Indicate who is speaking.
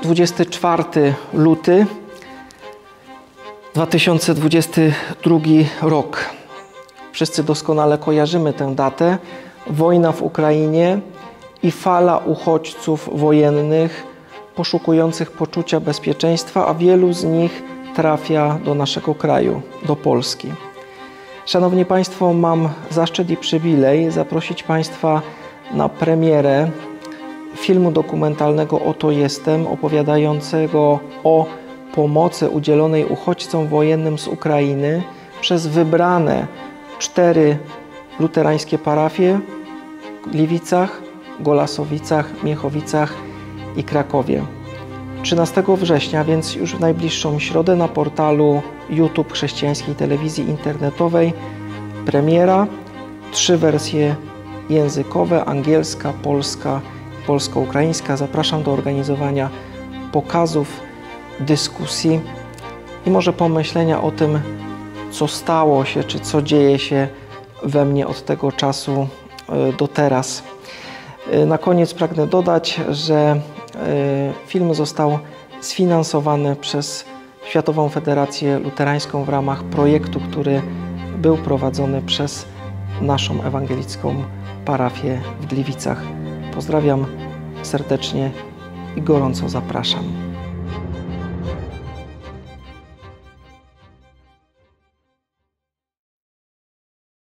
Speaker 1: 24 luty 2022 rok. Wszyscy doskonale kojarzymy tę datę. Wojna w Ukrainie i fala uchodźców wojennych poszukujących poczucia bezpieczeństwa, a wielu z nich trafia do naszego kraju, do Polski. Szanowni Państwo, mam zaszczyt i przywilej zaprosić Państwa na premierę filmu dokumentalnego Oto jestem, opowiadającego o pomocy udzielonej uchodźcom wojennym z Ukrainy przez wybrane 4 luterańskie parafie w Gliwicach, Golasowicach, Miechowicach i Krakowie. 13 września, więc już w najbliższą środę, na portalu YouTube Chrześcijańskiej Telewizji Internetowej premiera, 3 wersje językowe: angielska, polska, polsko-ukraińska. Zapraszam do organizowania pokazów, dyskusji i może pomyślenia o tym, co stało się, czy co dzieje się we mnie od tego czasu do teraz. Na koniec pragnę dodać, że film został sfinansowany przez Światową Federację Luterańską w ramach projektu, który był prowadzony przez naszą ewangelicką parafię w Gliwicach. Pozdrawiam serdecznie i gorąco zapraszam.